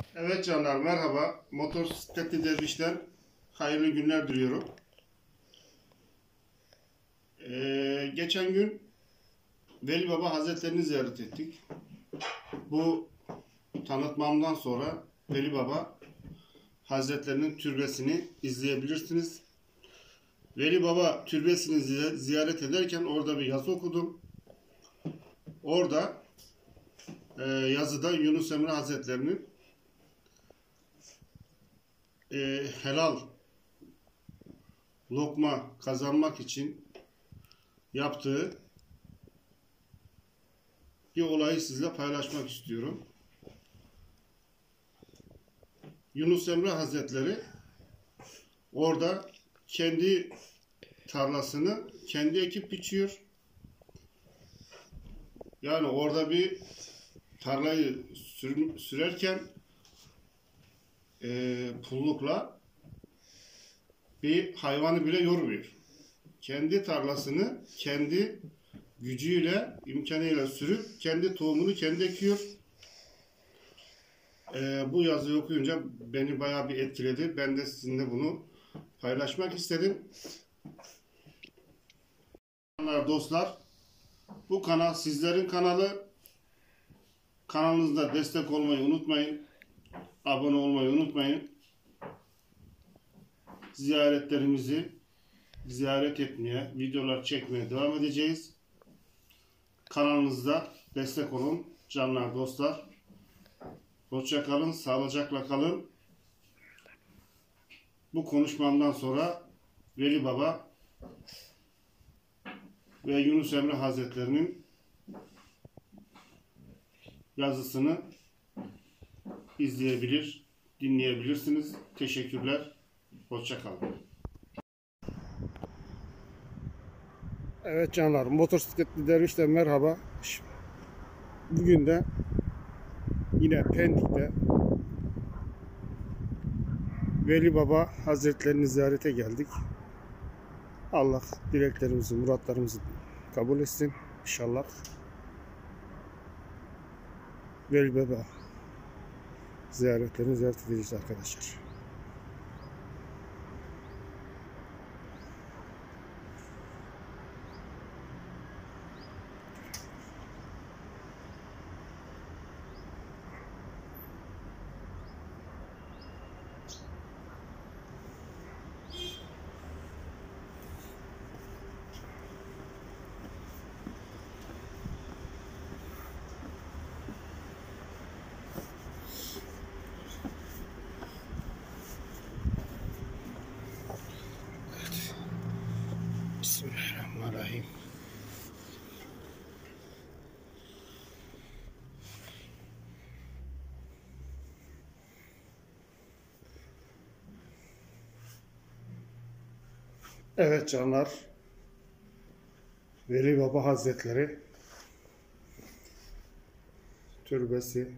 Evet canlar, merhaba. Motosikletli dervişten hayırlı günler diliyorum. Geçen gün Veli Baba Hazretlerini ziyaret ettik. Bu tanıtmamdan sonra Veli Baba Hazretlerinin türbesini izleyebilirsiniz. Veli Baba türbesini ziyaret ederken orada bir yazı okudum. Orada yazıda Yunus Emre Hazretlerinin helal lokma kazanmak için yaptığı bir olayı sizle paylaşmak istiyorum. Yunus Emre Hazretleri orada kendi tarlasını kendi ekip biçiyor. Yani orada bir tarlayı sürerken pullukla bir hayvanı bile yormuyor. Kendi tarlasını kendi gücüyle, imkanıyla sürüp kendi tohumunu kendi ekiyor. Bu yazıyı okuyunca beni bayağı bir etkiledi. Ben de sizinle bunu paylaşmak istedim. Dostlar, bu kanal sizlerin kanalı. Kanalınızda destek olmayı unutmayın. Abone olmayı unutmayın. Ziyaretlerimizi ziyaret etmeye, videolar çekmeye devam edeceğiz. Kanalınızda destek olun canlar, dostlar. Hoşça kalın, sağlıcakla kalın. Bu konuşmamdan sonra Veli Baba ve Yunus Emre Hazretlerinin yazısını izleyebilir, dinleyebilirsiniz. Teşekkürler. Hoşça kalın. Evet canlar, motosikletli dervişle merhaba. Bugün de yine Pendik'te Veli Baba Hazretlerini ziyarete geldik. Allah dileklerimizi, muratlarımızı kabul etsin inşallah. Veli Baba ziyaretlerini ziyaret edeceğiz arkadaşlar. Bismillahirrahmanirrahim. Evet canlar, Veli Baba Hazretleri türbesi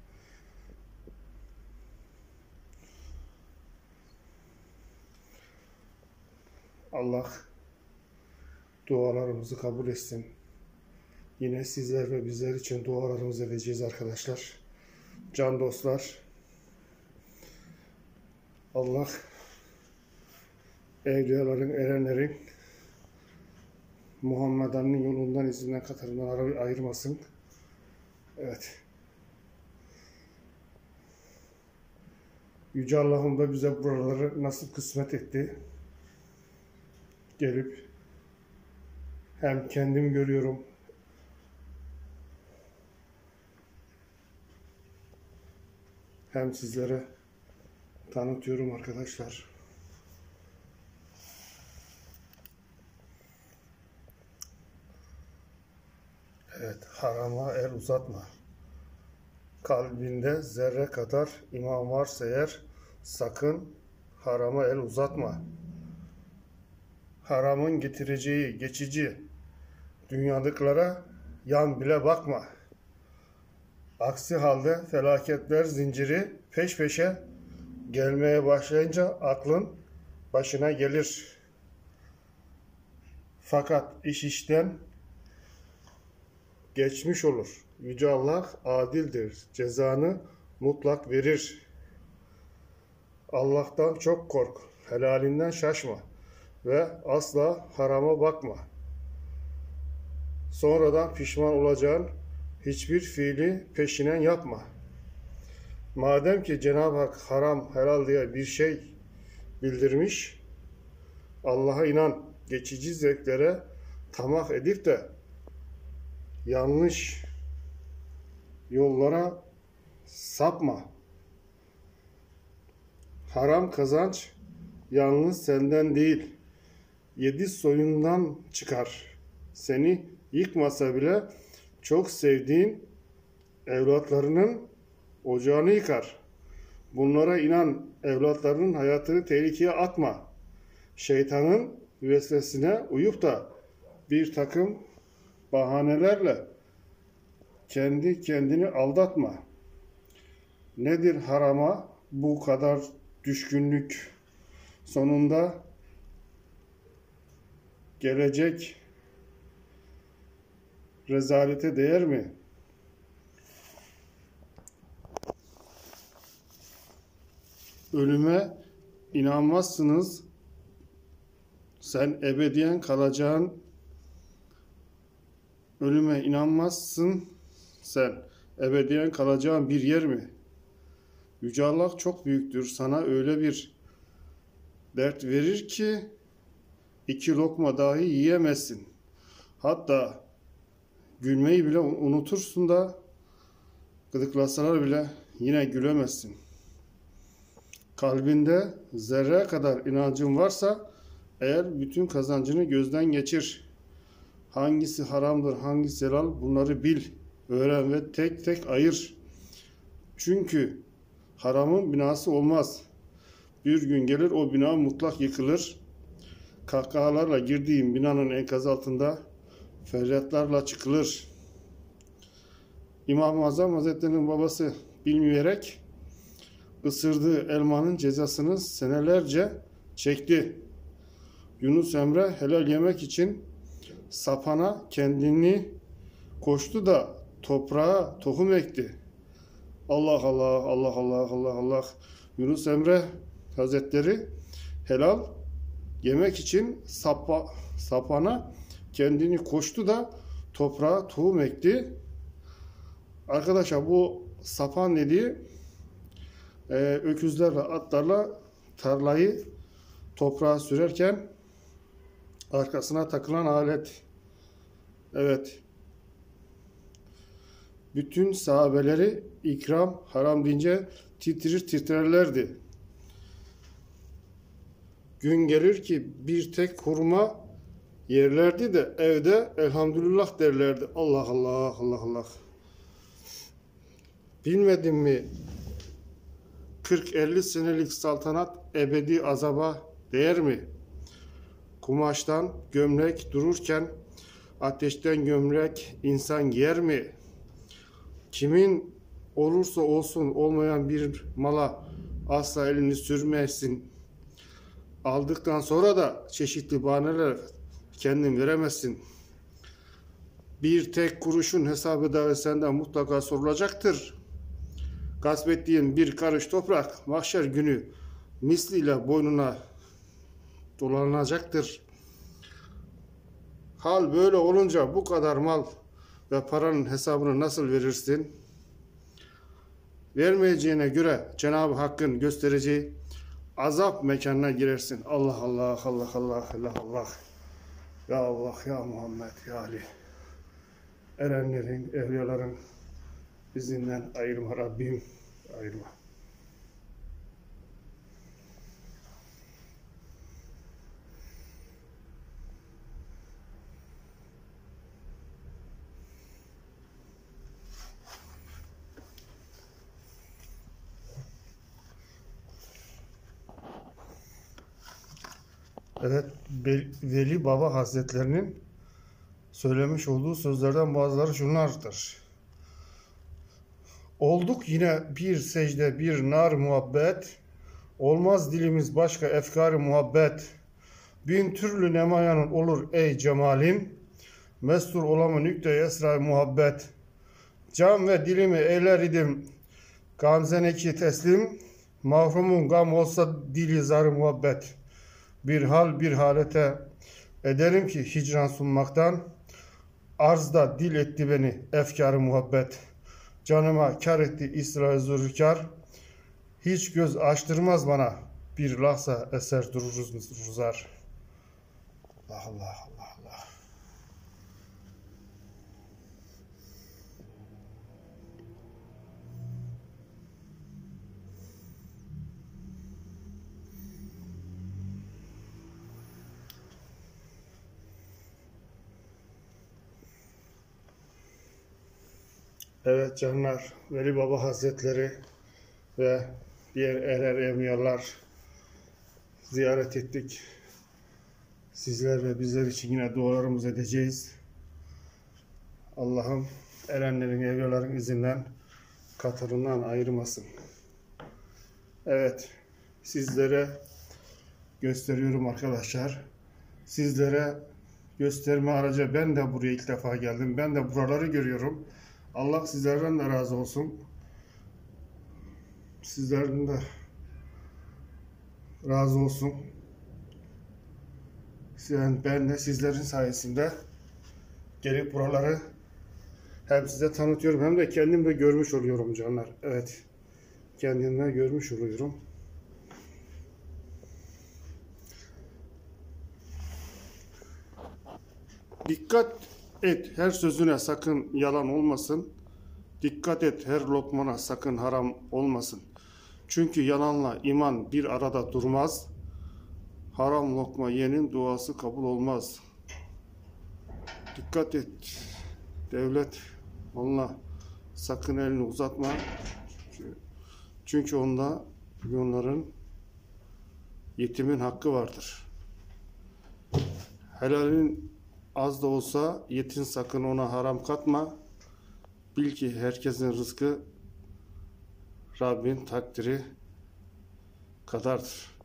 Allah dualarımızı kabul etsin. Yine sizler ve bizler için dualarımızı edeceğiz arkadaşlar. Can dostlar, Allah evliyaların, erenlerin Muhammed Ali'nin yolundan, izinden, katırından ayırmasın. Evet. Yüce Allah'ım da bize buraları nasip kısmet etti. Gelip hem kendim görüyorum, hem sizlere tanıtıyorum arkadaşlar. Evet, harama el uzatma. Kalbinde zerre kadar iman varsa eğer sakın harama el uzatma. Haramın getireceği geçici dünyalıklara yan bile bakma. Aksi halde felaketler zinciri peş peşe gelmeye başlayınca aklın başına gelir. Fakat iş işten geçmiş olur. Yüce Allah adildir. Cezanı mutlak verir. Allah'tan çok kork, helalinden şaşma ve asla harama bakma. Sonradan pişman olacağın hiçbir fiili peşinen yapma. Madem ki Cenab-ı Hak haram, helal diye bir şey bildirmiş, Allah'a inan, geçici zevklere tamah edip de yanlış yollara sapma. Haram kazanç yalnız senden değil, 7 soyundan çıkar. Seni yıkmasa bile çok sevdiğin evlatlarının ocağını yıkar. Bunlara inan, evlatlarının hayatını tehlikeye atma. Şeytanın vesvesine uyup da bir takım bahanelerle kendi kendini aldatma. Nedir harama bu kadar düşkünlük? Sonunda gelecek rezalete değer mi? Ölüme inanmazsınız. Sen ebediyen kalacağın. Ölüme inanmazsın. Sen ebediyen kalacağın bir yer mi? Yüce Allah çok büyüktür. Sana öyle bir dert verir ki 2 lokma dahi yiyemezsin. Hatta gülmeyi bile unutursun da gıdıklasalar bile yine gülemezsin. Kalbinde zerre kadar inancın varsa eğer bütün kazancını gözden geçir. Hangisi haramdır, hangisi helal bunları bil, öğren ve tek tek ayır. Çünkü haramın binası olmaz. Bir gün gelir o bina mutlak yıkılır. Kahkahalarla girdiğim binanın enkazı altında feryatlarla çıkılır. İmam-ı Azam Hazretleri'nin babası bilmeyerek ısırdığı elmanın cezasını senelerce çekti. Yunus Emre helal yemek için sapana kendini koştu da toprağa tohum ekti. Allah Allah, Allah Allah, Allah Allah. Yunus Emre Hazretleri helal yemek için sapana kendini koştu da toprağa tohum ekti. Arkadaşlar bu sapan dediği öküzlerle, atlarla tarlayı toprağa sürerken arkasına takılan alet. Evet. Bütün sahabeleri ikram haram deyince titrerlerdi. Gün gelir ki bir tek hurma yerlerdi de evde elhamdülillah derlerdi. Allah Allah, Allah Allah. Bilmedin mi 40-50 senelik saltanat ebedi azaba değer mi? Kumaştan gömlek dururken ateşten gömlek insan giyer mi? Kimin olursa olsun olmayan bir mala asla elini sürmesin. Aldıktan sonra da çeşitli bahaneler kendin veremezsin. Bir tek kuruşun hesabı da senden mutlaka sorulacaktır. Gasp ettiğin bir karış toprak mahşer günü misliyle boynuna dolanacaktır. Hal böyle olunca bu kadar mal ve paranın hesabını nasıl verirsin? Vermeyeceğine göre Cenab-ı Hakk'ın göstereceği azap mekanına girersin. Allah Allah, Allah Allah, Allah Allah. Ya Allah, ya Muhammed, ya Ali. Erenlerin, evliyaların izinden ayırma Rabbim, ayırma. Evet, Veli Baba Hazretlerinin söylemiş olduğu sözlerden bazıları şunlardır. Olduk yine bir secde, bir nar muhabbet, olmaz dilimiz başka efkar-ı muhabbet. Bin türlü nemayanın olur ey cemalin, mestur olamı nükte esrar muhabbet. Can ve dilimi eyler idim Gamzeneki teslim, mahrumun gam olsa dili zarı muhabbet. Bir hal bir halete ederim ki hicran sunmaktan, arzda dil etti beni efkarı muhabbet. Canıma kar etti İsrail zülkar, hiç göz açtırmaz bana, bir lahza eser dururuz ruzar. Allah Allah Allah Allah. Evet canlar, Veli Baba Hazretleri ve diğer erer evliyalar ziyaret ettik. Sizler ve bizler için yine dualarımızı edeceğiz. Allah'ım erenlerin, evliyaların izinden, katırından ayırmasın. Evet, sizlere gösteriyorum arkadaşlar. Sizlere gösterme aracı ben de buraya ilk defa geldim. Ben de buraları görüyorum. Allah sizlerden de razı olsun. Sizlerden de razı olsun. Ben de sizlerin sayesinde gelip buraları hem size tanıtıyorum hem de kendim de görmüş oluyorum canlar. Evet, kendim de görmüş oluyorum. Dikkat et her sözüne sakın yalan olmasın. Dikkat et her lokmana sakın haram olmasın. Çünkü yalanla iman bir arada durmaz. Haram lokma yenin duası kabul olmaz. Dikkat et devlet onunla sakın elini uzatma. Çünkü onda milyonların yetimin hakkı vardır. Helalin az da olsa yetin sakın ona haram katma. Bil ki herkesin rızkı Rabbin takdiri kadardır.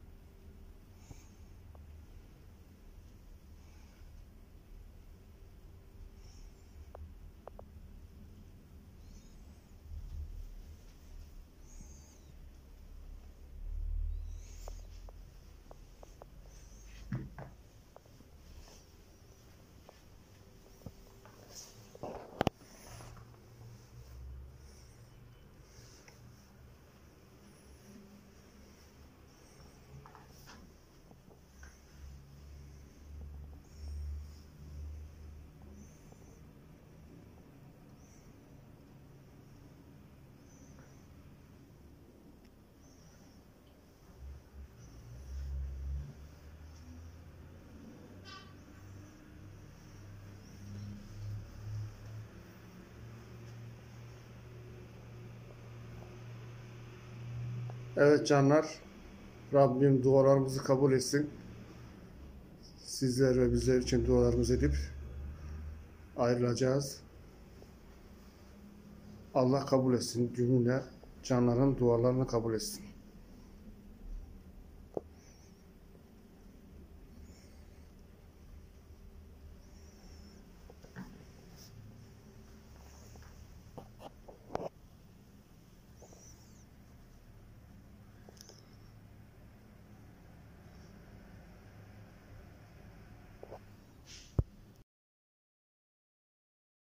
Evet canlar, Rabbim dualarımızı kabul etsin. Sizler ve bizler için dualarımızı edip ayrılacağız. Allah kabul etsin. Cümle canların dualarını kabul etsin.